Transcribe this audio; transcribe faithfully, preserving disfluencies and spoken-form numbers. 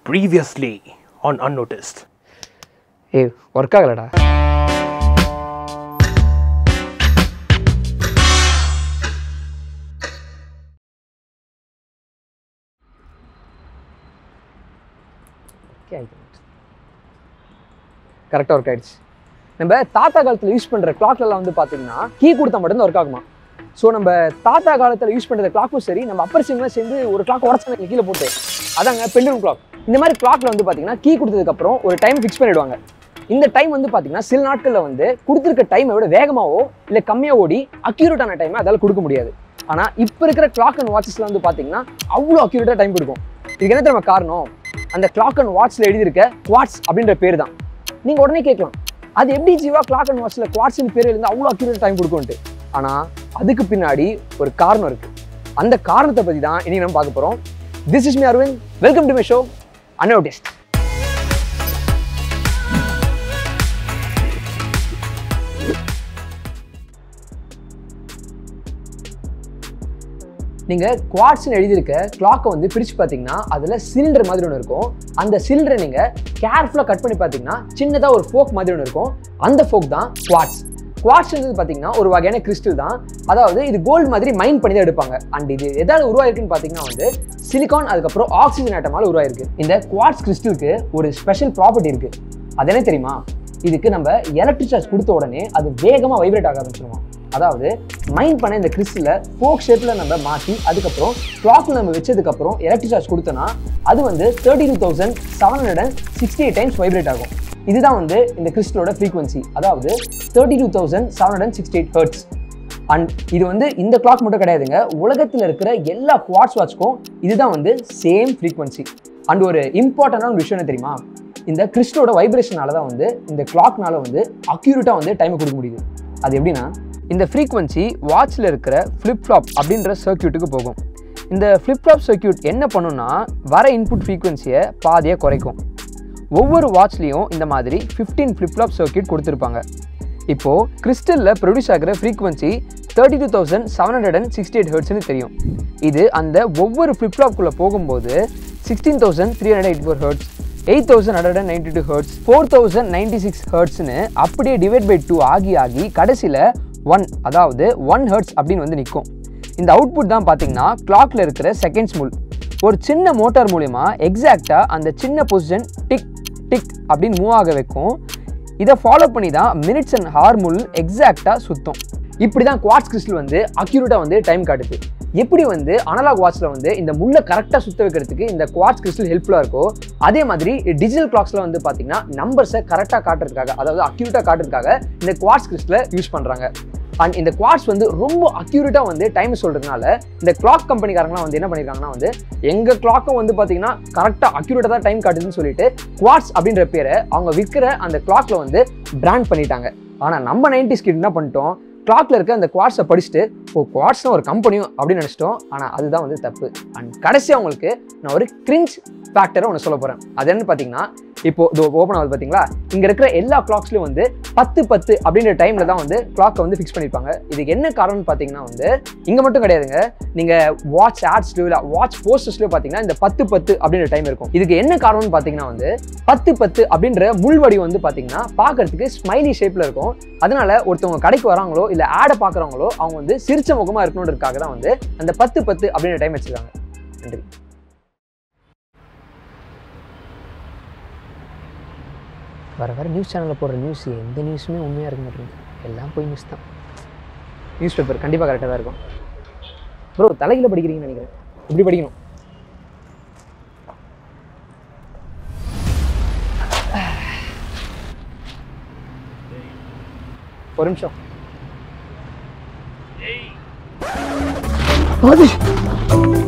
Previously on Unnoticed. Hey, work ஆகலடா. கரெக்டாக work ஆயிடுச்சு. நம்ம தாத்தா காலத்தில் யூஸ் பண்ணுற கிளாக்லாம் வந்து பார்த்தீங்கன்னா கீ கொடுத்தா மட்டும்தான் ஒர்க் ஆகுமா. ஸோ நம்ம தாத்தா காலத்தில் யூஸ் பண்ணுற கிளாக்கும் சரி, நம்ம அப்பர் சிங்லாம் சேர்ந்து ஒரு கிளாக் உடச்சாங்க கீழே போட்டு, அதாங்க பெண்டுலம் கிளாக். இந்த மாதிரி கிளாக்ல வந்து பார்த்தீங்கன்னா கீ கொடுத்ததுக்கப்புறம் ஒரு டைம் ஃபிக்ஸ் பண்ணிடுவாங்க. இந்த டைம் வந்து பார்த்தீங்கன்னா சில நாட்களில் வந்து கொடுத்துருக்க டைமை விட வேகமாகவோ இல்லை கம்மியாக ஓடி அக்யூரேட்டான டைமை அதால் கொடுக்க முடியாது. ஆனால் இப்போ இருக்கிற கிளாக் அண்ட் வாட்சஸில் வந்து பார்த்தீங்கன்னா அவ்வளோ அக்யூரேட்டாக டைம் கொடுக்கும். இதுக்கு என்ன தெரியுமா காரணம்? அந்த கிளாக் அண்ட் வாட்சில் எழுதியிருக்க குவாட்ஸ் அப்படின்ற பேர் தான். நீங்கள் உடனே கேட்கலாம், அது எப்படி ஜீவா கிளாக் அண்ட் வாட்சில் குவாட்ஸ்னு பேர் எழுந்து அவ்வளோ அக்யூரேட் டைம் கொடுக்கும்ட்டு. ஆனால் அதுக்கு பின்னாடி ஒரு காரணம் இருக்குது. அந்த காரணத்தை பற்றி தான் இனி நம்ம பார்க்க போகிறோம். This is me Aravind. Welcome to my show Unnoticed. நீங்கள் குவாட்ஸ்ன்னு எழுதியிருக்க கிளாக்கை வந்து பிரித்து பார்த்தீங்கன்னா அதில் சிலிண்டர் மாதிரி ஒன்று இருக்கும். அந்த சிலிண்டரை நீங்கள் கேர்ஃபுல்லாக கட் பண்ணி பார்த்தீங்கன்னா சின்னதாக ஒரு ஃபோக் மாதிரி ஒன்று இருக்கும். அந்த ஃபோக் தான் குவாட்ஸ். குவாட்ஸ் பார்த்தீங்கன்னா ஒரு வகையான கிறிஸ்டல் தான். அதாவது இது கோல்டு மாதிரி மைன் பண்ணி தான் எடுப்பாங்க. அண்ட் இது எதாவது உருவாயிருக்குன்னு பார்த்தீங்கன்னா வந்து சிலிகான், அதுக்கப்புறம் ஆக்சிஜன் ஆட்டமால் உருவாயிருக்கு. இந்த குவாட்ஸ் கிறிஸ்டலுக்கு ஒரு ஸ்பெஷல் ப்ராப்பர்ட்டி இருக்குது. அது என்ன தெரியுமா? இதுக்கு நம்ம எலக்ட்ரிக் சார்ஜ் கொடுத்த உடனே அது வேகமாக வைப்ரேட் ஆக ஆரம்பிச்சிருவோம். அதாவது மைன் பண்ண இந்த கிறிஸ்டலை ஃபோக் ஷேப்பில் நம்ம மாற்றி அதுக்கப்புறம் கிளாக்கில் நம்ம வச்சதுக்கப்புறம் எலக்ட்ரிக் சார்ஜ் கொடுத்தோன்னா அது வந்து thirty two thousand seven hundred and sixty eight times vibrate ஆகும். இதுதான் வந்து இந்த கிறிஸ்டலோட ஃப்ரீக்வன்சி, அதாவது thirty two thousand seven hundred and sixty eight hertz. And இது வந்து இந்த கிளாக் மட்டும் கிடையாதுங்க, உலகத்தில் இருக்கிற எல்லா குவாட்ஸ் வாட்ச்க்கும் இதுதான் வந்து சேம் ஃப்ரீக்வன்சி. அண்ட் ஒரு இம்பார்ட்டண்டான ஒரு விஷயம் என்ன தெரியுமா? இந்த கிறிஸ்டலோட வைப்ரேஷனால தான் வந்து இந்த கிளாக்னால வந்து அக்யூரேட்டாக வந்து டைமை கொடுக்க முடியுது. அது எப்படின்னா, இந்த ஃப்ரீக்வன்சி வாட்சில் இருக்கிற ஃப்ளிப் ஃப்ளாப் அப்படின்ற சர்க்கியூட்டுக்கு போகும். இந்த ஃப்ளிப் ஃப்ளாப் சர்க்கியூட் என்ன பண்ணுன்னா வர இன்புட் ஃப்ரீக்வன்சியை பாதியாக குறைக்கும். ஒவ்வொரு வாட்ச்லேயும் இந்த மாதிரி ஃபிஃப்டீன் ஃப்ளிப் ஃப்ளாப் சர்க்கியூட் கொடுத்துருப்பாங்க. இப்போது கிறிஸ்டலில் ப்ரொடியூஸ் ஆகிற frequency thirty two thousand seven hundred and sixty eight ஹெர்ட்ஸ்னு தெரியும். இது அந்த ஒவ்வொரு ஃப்ளிப் ஃப்ளாப்குள்ளே போகும்போது sixteen thousand three hundred eighty four hertz, eight thousand hundred and ninety two hertz, four thousand ninety six ஹெர்ட்ஸ்னு அப்படியே டிவைட் பை டூ ஆகி ஆகி கடைசியில் ஒன், அதாவது ஒன் ஹெர்ட்ஸ் அப்படின்னு வந்து நிற்கும். இந்த அவுட்புட் தான் பார்த்தீங்கன்னா கிளாக்ல இருக்கிற செகண்ட்ஸ் மூல். ஒரு சின்ன மோட்டார் மூலமா எக்ஸாக்டாக அந்த சின்ன பொசிஷன் டிக் டிக் அப்படின்னு மூவ் ஆக வைக்கும். இதை ஃபாலோ பண்ணி தான் மினிட்ஸ் அண்ட் ஹார் மூல் எக்ஸாக்டாக சுத்தம். இப்படி தான் குவாட்ஸ் கிறிஸ்டல் வந்து அக்யூரேட்டாக வந்து டைம் காட்டுது. எப்படி வந்து அனலாக் வாட்சில் வந்து இந்த முள்ளை கரெக்டாக சுத்த வைக்கிறதுக்கு இந்த குவாட்ஸ் கிறிஸ்டல் ஹெல்ப்ஃபுல்லாக இருக்கோ, அதே மாதிரி டிஜிட்டல் கிளாக்ஸில் வந்து பார்த்தீங்கன்னா நம்பர்ஸை கரெக்டாக காட்டுறதுக்காக, அதாவது அக்யூரேட்டாக காட்டுறதுக்காக இந்த குவாட்ஸ் கிறிஸ்டலை யூஸ் பண்ணுறாங்க. அண்ட் இந்த குவாட்ஸ் வந்து ரொம்ப அக்யூரேட்டாக வந்து டைம் சொல்கிறதுனால இந்த கிளாக் கம்பெனிக்காரங்களாம் வந்து என்ன பண்ணியிருக்காங்கன்னா வந்து எங்கள் கிளாக்கும் வந்து பார்த்தீங்கன்னா கரெக்டாக அக்யூரேட்டாக தான் டைம் காட்டுதுன்னு சொல்லிட்டு குவாட்ஸ் அப்படின்ற பேரை அவங்க விற்கிற அந்த கிளாக்ல வந்து பிராண்ட் பண்ணிட்டாங்க. ஆனால் நம்ம நைன்டிஸ் கிட் என்ன பண்ணிட்டோம், கிளாக்ல இருக்க அந்த குவாட்ஸை படிச்சுட்டு ஓ குவாட்ஸ்னா ஒரு கம்பெனியும் அப்படின்னு நினச்சிட்டோம். ஆனால் அதுதான் வந்து தப்பு. அண்ட் கடைசியாக உங்களுக்கு நான் ஒரு கிரிஞ்ச் ஃபேக்டரை ஒன்று சொல்ல போகிறேன். அது என்ன பார்த்தீங்கன்னா, இப்போ இது ஓப்பன் ஆகுது பார்த்தீங்களா, இங்கே இருக்கிற எல்லா கிளாக்ஸ்லையும் வந்து பத்து பத்து அப்படின்ற டைமில் தான் வந்து கிளாக்கை வந்து ஃபிக்ஸ் பண்ணியிருப்பாங்க. இதுக்கு என்ன காரணம்னு பார்த்தீங்கன்னா வந்து இங்கே மட்டும் கிடையாதுங்க, நீங்கள் வாட்ச் ஆட்ஸ்லையோ இல்லை வாட்ச் போஸ்டர்ஸ்லையோ பார்த்தீங்கன்னா இந்த பத்து பத்து அப்படின்ற டைம் இருக்கும். இதுக்கு என்ன காரணம்னு பார்த்தீங்கன்னா வந்து பத்து பத்து அப்படின்ற முள்வடி வந்து பார்த்தீங்கன்னா பார்க்கறதுக்கு ஸ்மைலி ஷேப்பில் இருக்கும். அதனால ஒருத்தவங்க கடைக்கு வராங்களோ இல்லை ஆடை பார்க்குறவங்களோ அவங்க வந்து சிரிச்ச முகமாக இருக்கணுன்றதுக்காக தான் வந்து அந்த பத்து பத்து அப்படின்ற டைம் வச்சுருக்காங்க. நன்றி. வர வர நியூஸ் சேனலில் போடுற நியூஸ் எந்த நியூஸுமே உண்மையாக இருக்க மாட்டேங்குது, எல்லாம் போய் நியூஸ் தான். நியூஸ் பேப்பர் கண்டிப்பாக கரெக்டாக தான் இருக்கும். ப்ரோ தலையில் படிக்கிறீங்கன்னு நினைக்கிறேன், இப்படி படிக்கணும். ஒரு நிமிஷம். அது